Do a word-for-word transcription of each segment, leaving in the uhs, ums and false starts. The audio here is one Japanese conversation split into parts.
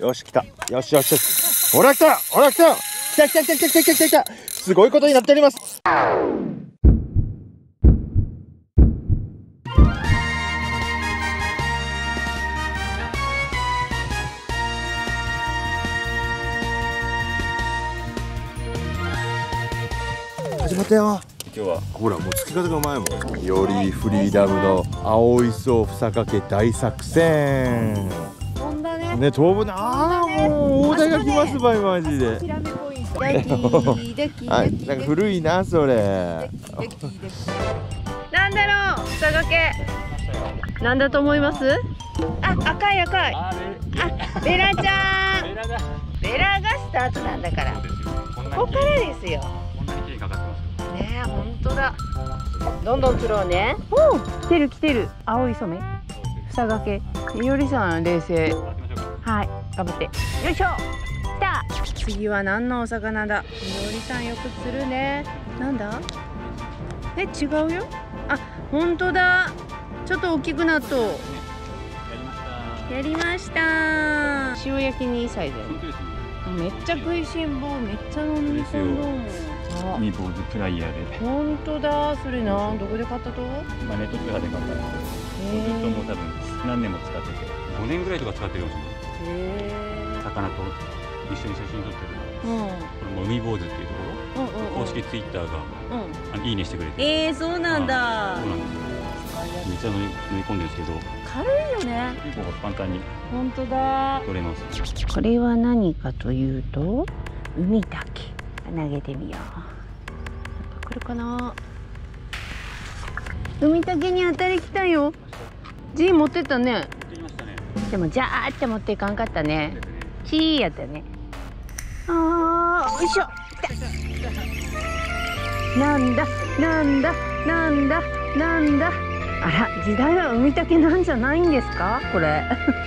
よし来た。よしよしよし。ほら来た。ほら来た。来た来た来た来た来た来た来た。すごいことになっております。始まったよ。今日はほらもうつき方がうまいもん。よりフリーダムの青磯房掛け大作戦。飛んだね。ね飛ぶな。ああもう大台が来ますばいマジで。あなんか古いなそれ。 なんだろう房掛け。なんだと思います？あ赤い赤い。あベラちゃん。ベラがスタートなんだから。ここからですよ。ねえ、本当だ。どんどん釣ろうね。おお、来てる来てる。青い染め。房掛け。いおりさん冷静。はい、頑張って。よいしょ。来た。次は何のお魚だ。いおりさんよく釣るね。なんだ。え、違うよ。あ、本当だ。ちょっと大きくなっと。やりました。塩焼きにサイズ。めっちゃ食いしん坊。めっちゃ飲み込んどん。 ミーボーズプライヤーで。 本当だ。それな、どこで買ったと？ まあネット通販で買ったんですけど、ずっともう多分何年も使ってて、ごねんぐらいとか使ってるかもしれない。へえ。魚と一緒に写真撮ってるの。うん。これも海坊主っていうところ、公式ツイッターがあのいいねしてくれて。ええ、そうなんだ。そうなんですよ。めっちゃ飲み込んでるんですけど、軽いよね。結構簡単に。本当だ。取れます。これは何かというと、海だけ。投げてみよう。来るかな。海竹に当たりきたよ。G 持ってったね。でもジャーって持っていかんかったね。チーやったね。あー、よいしょ。なんだなんだなんだなんだ。あら、時代は海竹なんじゃないんですかこれ。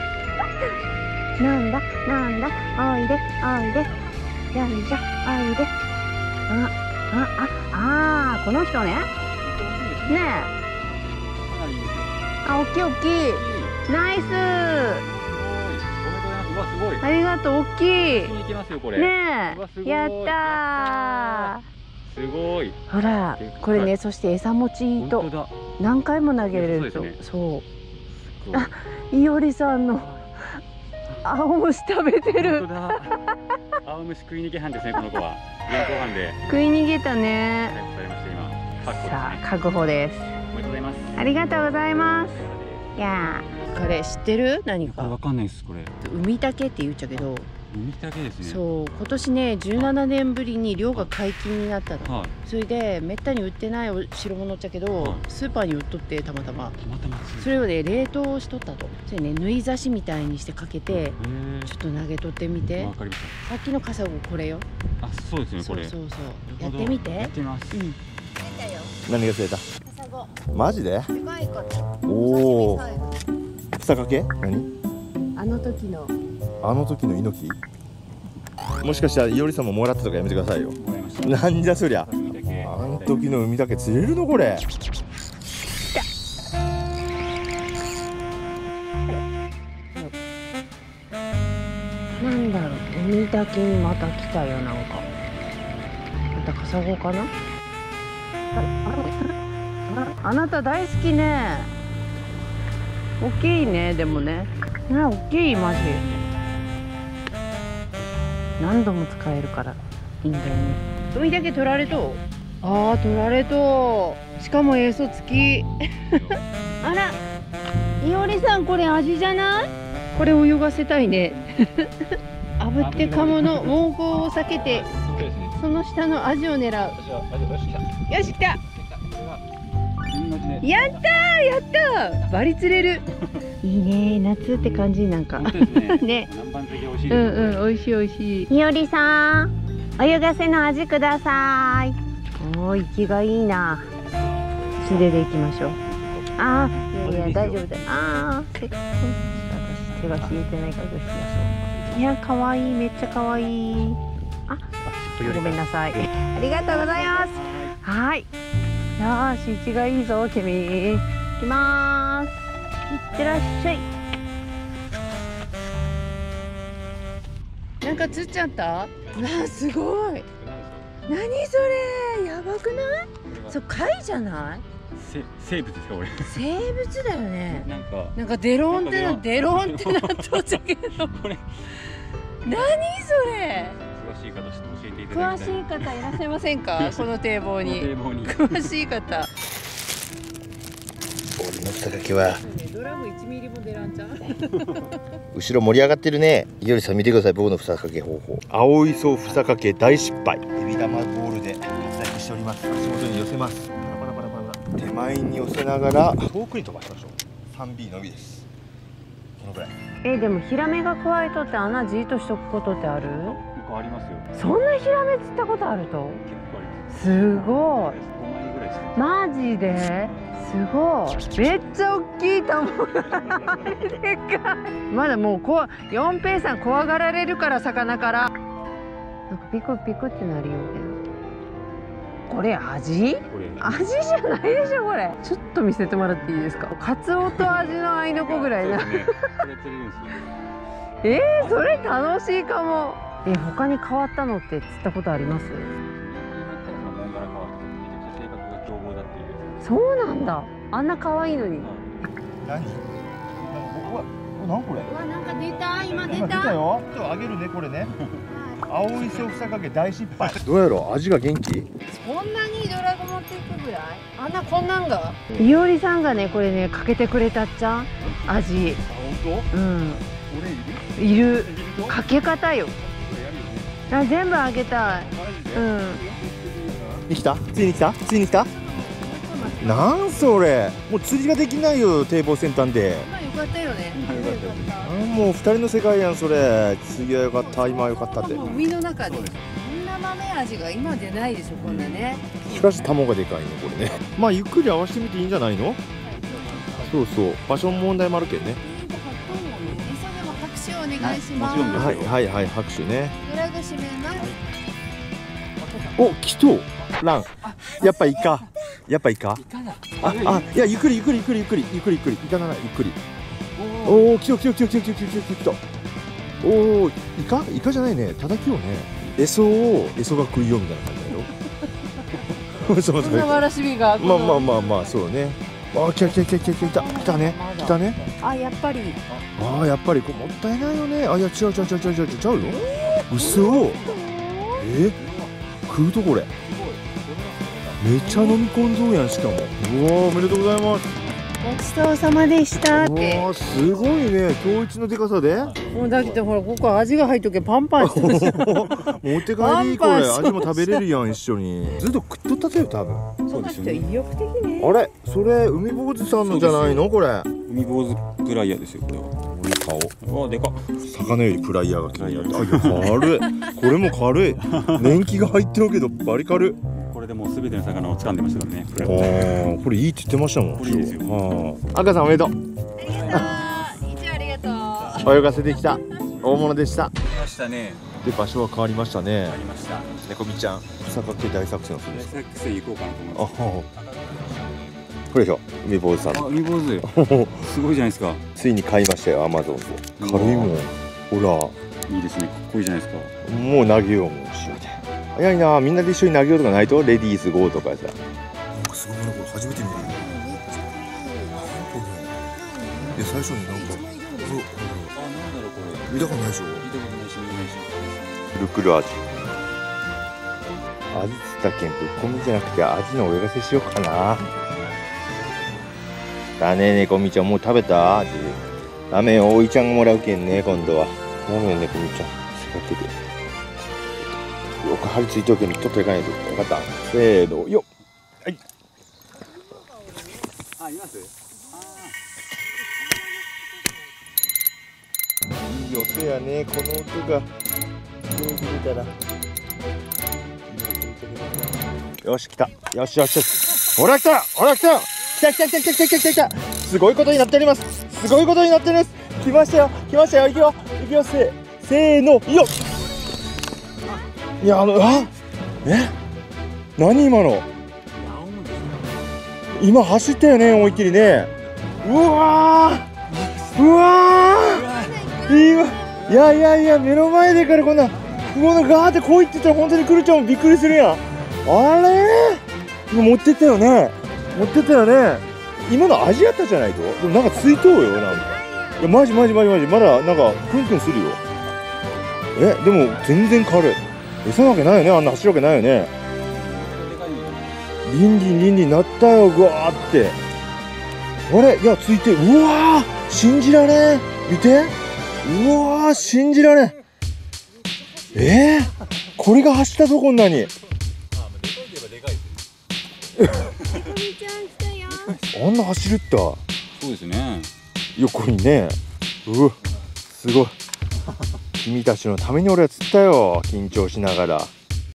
なんだなんだ、おいでおいで。よいしょ、おいで。あ、あ、あ、あ、この人ね。ねえ。あ、大きい大きい。ナイス。ありがとう、大きい。ねえ。やったー。すごい。ほら、これね、そして餌持ちいいと。何回も投げれると。そう。あ、いおりさんの。青虫食べてる。青虫食い逃げ犯ですね、この子は。現行犯で。食い逃げたね。さあ、確保です。おめでとうございます。ありがとうございます。いやー、これ知ってる？何か。わかんないです、これ。海竹って言っちゃうけど。海竹ですね。そう、今年ね、じゅうななねんぶりに漁が解禁になったの。それで、めったに売ってない代物っちゃけど、スーパーに売っとって、たまたま。それをね、冷凍しとったと。それね、縫い刺しみたいにしてかけて、ちょっと投げとってみて。さっきのカサゴこれよ。あ、そうですね、これ。そうそうそう。やってみて。やってみます。うん。 何が釣れた？カサゴ。マジで？おお。房掛け？何？ あの時の。 あの時の猪木？もしかしたらいおりさんももらったとかやめてくださいよ。なんじゃそりゃ。あの時の海だけ釣れるのこれ。 なんだろう、海だけにまた来たよ、なんか。またカサゴかな。あなた大好きね。大きいね、でもね。ね、大きい、マジ。何度も使えるから、いいんだよね。海だけ取られと。ああ、取られと。しかもエソ付き。あら、いおりさん、これ味じゃない？これ泳がせたいね。炙って鴨の猛攻を避けて、その下のアジを狙う。よし、来た。やったー、やったー、バリ釣れる。いいね、夏って感じ、なんか。ね。うんうん、美味しい美味しい。いおりさん、泳がせのアジください。おー、息がいいな。素手で行きましょう。ああ、いやいや、大丈夫だ。ああ、せっかく。私手が冷えてないからどうしましょう。いや、可愛い、めっちゃ可愛い。あ、ごめんなさい。ありがとうございます。はい。よーし、息がいいぞ、君。行きまーす。いってらっしゃい。 なんか釣っちゃった。わあ、すごい。何それ、やばくない？そう、貝じゃない？ 生物ですか、これ。 生物だよね。 なんか、 なんかデロンってな、デロンってなっとったけど。これ。何それ。 詳しい方、ちょっと教えていただきたい。 詳しい方いらっしゃいませんか？この堤防に。詳しい方。 俺の草掛けは。 ドラムいちミリも出らんちゃう。 後ろ盛り上がってるね。いおりさん見てください、僕の房掛け方法。青磯房掛け大失敗。エビ玉ボールで活躍しております。足元に寄せます。パラパラパラパラ。手前に寄せながら遠くに飛ばしましょう。さんビー のみです。このぐらい。 え、でもヒラメが加えとって穴じーっとしとくことってある？ 結構ありますよ。 そんなヒラメ釣ったことあると？ 結構あります。 すごい。 ごまいぐらいですね。 マジで？すごい。めっちゃ大きいタモが。でかい。まだもうこうヨンペイさん怖がられるから魚から。なんかピクピクってなるよけど。これ味？これ味じゃないでしょこれ。ちょっと見せてもらっていいですか。カツオと味の合いの子ぐらいな。えー、それ楽しいかも。え、他に変わったのって釣ったことあります？そうなんだ。あんな可愛いのに。 何？僕は何これ？ うわ、なんか出た。今出た。 出たよ。ちょっとあげるねこれね。青磯房掛け大失敗。どうやろう、味が元気？ こんなにドラゴ持っていくぐらい？あんなこんなんが？いおりさんがねこれねかけてくれたっちゃん。味。 あ、本当？ うん。 俺いる。いる。かけ方よ。あ、全部あげたい。うん。 に来た？ついに来た？ついに来た？なんそれ、もう釣りができないよ堤防先端で。 まあよかったよね。 もう二人の世界やんそれ。次はよかった、今はよかったって。 海の中でこんな豆味が今出ないでしょこんなね。 しかしタモがでかいねこれね。まあゆっくり合わせてみていいんじゃないの？そうそう、場所問題もあるけどね。 餌でも拍手お願いします。 はいはいはい、拍手ね。 ドラグ閉めます。 お、来とラン。やっぱイカ。やっぱイカ。あ、あ、いやゆっくりゆっくりゆっくりゆっくりゆっくりゆっくり。イカならゆっくり。おお、来た来た来た来た来た来た来た来た。おお、イカ？イカじゃないね。叩きをね。エソをエソが食いよみたいな感じだよ。そうそう。 わらしべが。 まあまあまあまあそうね。あ、来た来た来た来た来た来たね来たね。 あ、やっぱり。 ああ、やっぱりこれもったいないよね。あ、いや違う違う違う違う違う違うよ。嘘。え？食うとこれ。めっちゃ飲み込んどうやんしかも。うわー、おめでとうございます。 ごちそうさまでしたって。 わー、すごいね。今日一のでかさで。 もうだけどほらここ味が入っとけパンパンしてる。 持って帰りこれ。味も食べれるやん一緒に。ずっと食っとったぜよ多分。 そうですよね。意欲的ね。 あれ、それ海坊主さんのじゃないのこれ。 海坊主プライヤーですよこれは。 これ顔。 わ、でかっ。 魚よりプライヤーが気になる。あ、いや軽い。これも軽い。年季が入ってるけどバリ軽い。 これでもうすべての魚を掴んでましたからね。 ああ、これいいって言ってましたもん。 これいいですよ。 赤さんおめでとう。 ありがとう。一応ありがとう。 泳がせてきた大物でした。 来ましたね。 で場所は変わりましたね。 ありました。 猫みちゃん、草掛け大作戦をする。 大作戦行こうかなと思います。 あ、これでしょ、海坊主さん。 あ、海坊主。すごいじゃないですか。 ついに買いましたよ、アマゾンで。軽いもん。ほら。 いいですね。かっこいいじゃないですか。 もう投げようもんしようで。早いな、みんなで一緒に投げようとかないと、レディースゴーとかさ。なんかすごいな、これ初めて見るよ。いや、最初になんか。そう。あ、なんだろうこれ。見たことないでしょ。見たことないし、見ないし。くるくる味。味つったけん、ぶっこみじゃなくて、味の泳がせしようかな。だね、猫みちゃん、もう食べた味。ダメよ、おいちゃんがもらうけんね、今度は。ダメよ、猫みちゃん。使ってて。よく張り付いておけん、ちょっといかないと。分かった。せーの、よっ。はい。 あ、います。 いい音やね、この音が。よく出たら。よし、来た。よしよしよし。ほら来た、ほら来た。来た来た来た来た来た来た来た。すごいことになっております。すごいことになっております。来ましたよ、来ましたよ。行くよ、行くよ、せー、せーの、よっ。いや、あの、あ、え、何今の。今走ったよね、思いっきりね。うわー、うわー、今、 いやいやいや、目の前でからこんなものガーってこう言ってたら本当に来るちゃんもびっくりするやん。あれ今持ってったよね、持ってったよね。今の味やったじゃないと。でもなんかついとうよ、なんか。いやマジマジマジマジ、まだなんかプンプンするよ。えでも全然軽い。餌なわけないよね、あんな走るわけないよね。リンリンリンリンなったよ、ぐわーって。あれいやついて、うわー信じられん。見て、うわー信じられん。えー、これが走ったぞ、こんなに。あんな走るった。 そうですね。 横にね。うわすごい。君たちのために俺は釣ったよ、緊張しながら。